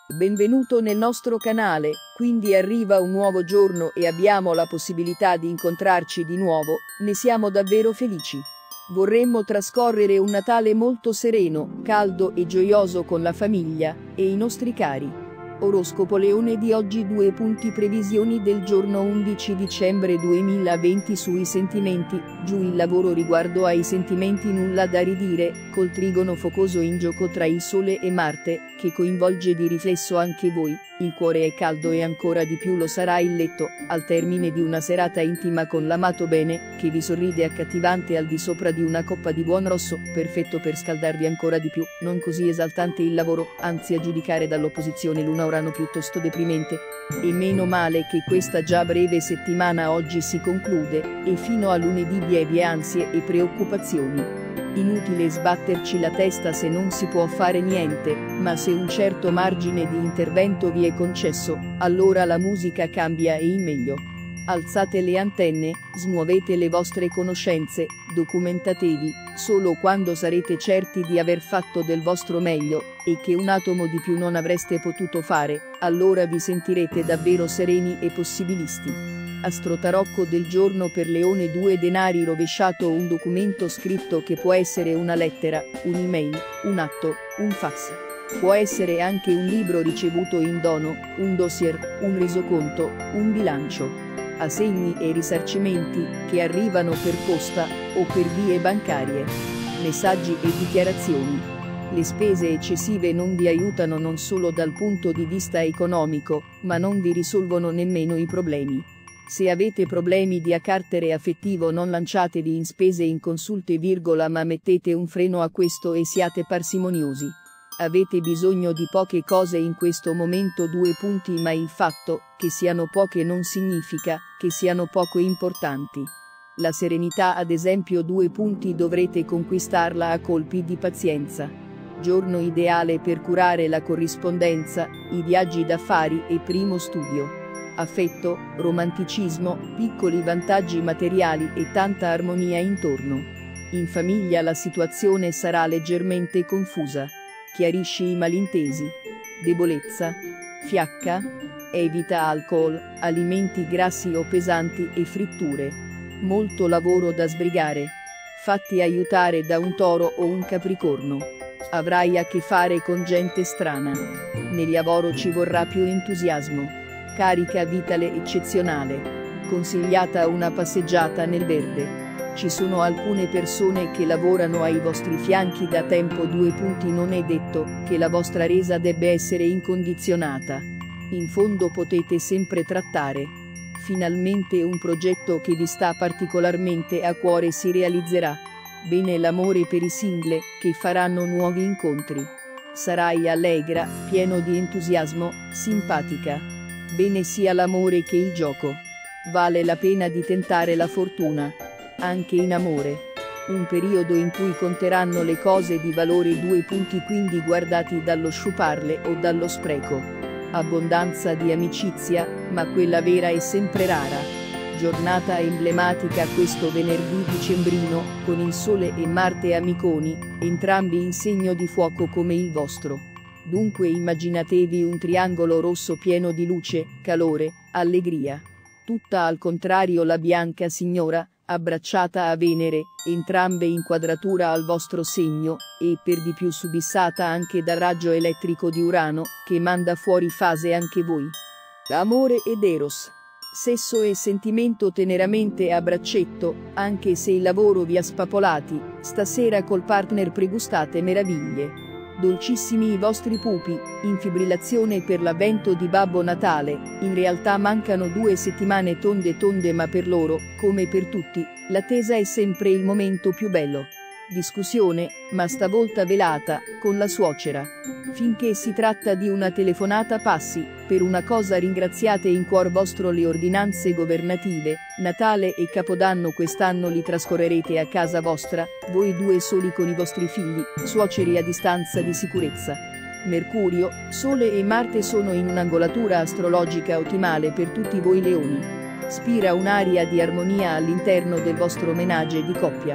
Benvenuto nel nostro canale, quindi arriva un nuovo giorno e abbiamo la possibilità di incontrarci di nuovo, ne siamo davvero felici. Vorremmo trascorrere un Natale molto sereno, caldo e gioioso con la famiglia e i nostri cari. Oroscopo Leone di oggi. 2 punti. Previsioni del giorno 11 dicembre 2020 sui sentimenti. Giù il lavoro. Riguardo ai sentimenti nulla da ridire, col trigono focoso in gioco tra il Sole e Marte, che coinvolge di riflesso anche voi, il cuore è caldo e ancora di più lo sarà il letto, al termine di una serata intima con l'amato bene, che vi sorride accattivante al di sopra di una coppa di buon rosso, perfetto per scaldarvi ancora di più, non così esaltante il lavoro, anzi a giudicare dall'opposizione l'una Urano piuttosto deprimente. E meno male che questa già breve settimana oggi si conclude, e fino a lunedì lieve ansie e preoccupazioni. Inutile sbatterci la testa se non si può fare niente, ma se un certo margine di intervento vi è concesso, allora la musica cambia e in meglio. Alzate le antenne, smuovete le vostre conoscenze, documentatevi, solo quando sarete certi di aver fatto del vostro meglio, e che un atomo di più non avreste potuto fare, allora vi sentirete davvero sereni e possibilisti. Astrotarocco del giorno per Leone. 2 denari rovesciato. Un documento scritto che può essere una lettera, un'email, un atto, un fax. Può essere anche un libro ricevuto in dono, un dossier, un resoconto, un bilancio. Assegni e risarcimenti, che arrivano per posta, o per vie bancarie. Messaggi e dichiarazioni. Le spese eccessive non vi aiutano non solo dal punto di vista economico, ma non vi risolvono nemmeno i problemi. Se avete problemi di carattere affettivo non lanciatevi in spese inconsulte, ma mettete un freno a questo e siate parsimoniosi. Avete bisogno di poche cose in questo momento. 2 punti. Ma il fatto che siano poche non significa che siano poco importanti. La serenità ad esempio. 2 punti. Dovrete conquistarla a colpi di pazienza. Giorno ideale per curare la corrispondenza, i viaggi d'affari e primo studio. Affetto, romanticismo, piccoli vantaggi materiali e tanta armonia intorno. In famiglia la situazione sarà leggermente confusa. Chiarisci i malintesi. Debolezza. Fiacca. Evita alcol, alimenti grassi o pesanti e fritture. Molto lavoro da sbrigare. Fatti aiutare da un Toro o un Capricorno. Avrai a che fare con gente strana. Nel lavoro ci vorrà più entusiasmo. Carica vitale eccezionale. Consigliata una passeggiata nel verde. Ci sono alcune persone che lavorano ai vostri fianchi da tempo. 2 punti. Non è detto che la vostra resa debba essere incondizionata. In fondo potete sempre trattare. Finalmente un progetto che vi sta particolarmente a cuore si realizzerà. Bene l'amore per i single, che faranno nuovi incontri. Sarai allegra, pieno di entusiasmo, simpatica. Bene sia l'amore che il gioco. Vale la pena di tentare la fortuna. Anche in amore. Un periodo in cui conteranno le cose di valore. 2 punti. Quindi guardati dallo sciuparle o dallo spreco. Abbondanza di amicizia, ma quella vera è sempre rara. Giornata emblematica questo venerdì dicembrino, con il Sole e Marte amiconi, entrambi in segno di fuoco come il vostro. Dunque immaginatevi un triangolo rosso pieno di luce, calore, allegria. Tutta al contrario la bianca signora, abbracciata a Venere, entrambe in quadratura al vostro segno, e per di più subissata anche dal raggio elettrico di Urano, che manda fuori fase anche voi. Amore ed Eros. Sesso e sentimento teneramente a braccetto, anche se il lavoro vi ha spapolati, stasera col partner pregustate meraviglie. Dolcissimi i vostri pupi, in fibrillazione per l'avvento di Babbo Natale. In realtà mancano 2 settimane tonde ma per loro, come per tutti, l'attesa è sempre il momento più bello. Discussione, ma stavolta velata, con la suocera. Finché si tratta di una telefonata passi, per una cosa ringraziate in cuor vostro le ordinanze governative. Natale e Capodanno quest'anno li trascorrerete a casa vostra, voi 2 soli con i vostri figli, suoceri a distanza di sicurezza. Mercurio, Sole e Marte sono in un'angolatura astrologica ottimale per tutti voi leoni. Spira un'aria di armonia all'interno del vostro menage di coppia.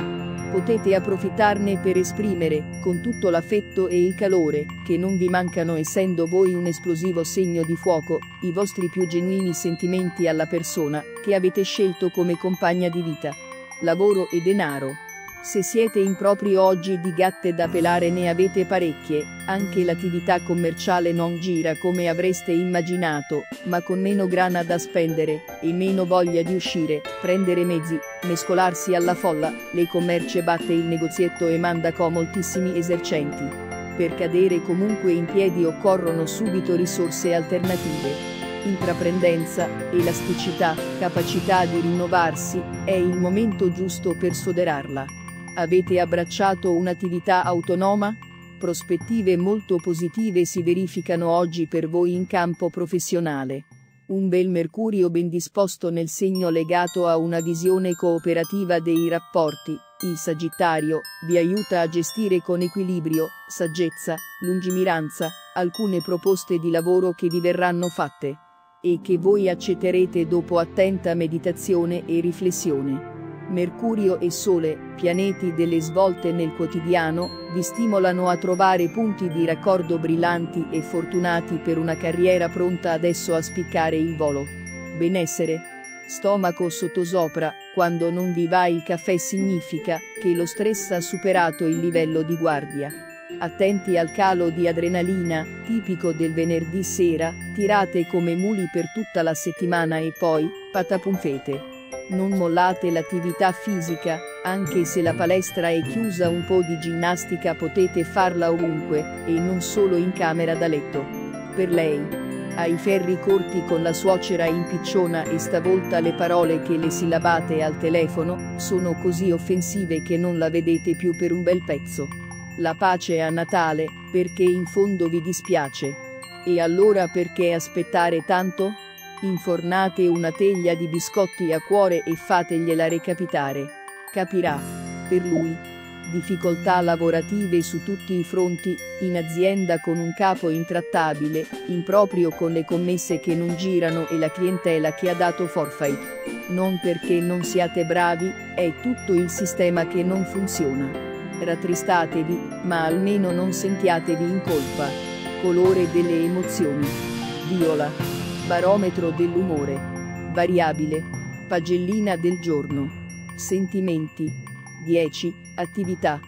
Potete approfittarne per esprimere, con tutto l'affetto e il calore, che non vi mancano essendo voi un esplosivo segno di fuoco, i vostri più genuini sentimenti alla persona, che avete scelto come compagna di vita. Lavoro e denaro. Se siete impropri oggi di gatte da pelare ne avete parecchie, anche l'attività commerciale non gira come avreste immaginato, ma con meno grana da spendere, e meno voglia di uscire, prendere mezzi, mescolarsi alla folla, l'e-commerce batte il negozietto e manda moltissimi esercenti. Per cadere comunque in piedi occorrono subito risorse alternative. Intraprendenza, elasticità, capacità di rinnovarsi, è il momento giusto per soderarla. Avete abbracciato un'attività autonoma? Prospettive molto positive si verificano oggi per voi in campo professionale. Un bel Mercurio ben disposto nel segno legato a una visione cooperativa dei rapporti, il Sagittario, vi aiuta a gestire con equilibrio, saggezza, lungimiranza, alcune proposte di lavoro che vi verranno fatte e che voi accetterete dopo attenta meditazione e riflessione. Mercurio e Sole, pianeti delle svolte nel quotidiano, vi stimolano a trovare punti di raccordo brillanti e fortunati per una carriera pronta adesso a spiccare il volo. Benessere. Stomaco sottosopra, quando non vi va il caffè significa che lo stress ha superato il livello di guardia. Attenti al calo di adrenalina, tipico del venerdì sera, tirate come muli per tutta la settimana e poi, patapumfete. Non mollate l'attività fisica, anche se la palestra è chiusa, un po' di ginnastica potete farla ovunque, e non solo in camera da letto. Per lei. Ai ferri corti con la suocera impicciona e stavolta le parole che le sillabate al telefono, sono così offensive che non la vedete più per un bel pezzo. La pace a Natale, perché in fondo vi dispiace. E allora perché aspettare tanto? Infornate una teglia di biscotti a cuore e fategliela recapitare. Capirà. Per lui. Difficoltà lavorative su tutti i fronti, in azienda con un capo intrattabile, improprio con le commesse che non girano e la clientela che ha dato forfait. Non perché non siate bravi, è tutto il sistema che non funziona. Rattristatevi, ma almeno non sentiatevi in colpa. Colore delle emozioni. Viola. Barometro dell'umore. Variabile. Pagellina del giorno. Sentimenti. 10. Attività.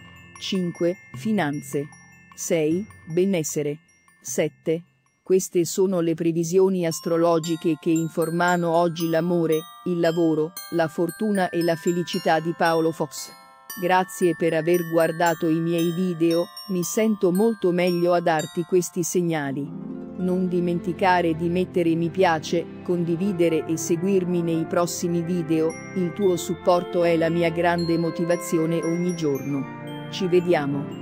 5. Finanze. 6. Benessere. 7. Queste sono le previsioni astrologiche che informano oggi l'amore, il lavoro, la fortuna e la felicità di Paolo Fox. Grazie per aver guardato i miei video, mi sento molto meglio a darti questi segnali. Non dimenticare di mettere mi piace, condividere e seguirmi nei prossimi video, il tuo supporto è la mia grande motivazione ogni giorno. Ci vediamo.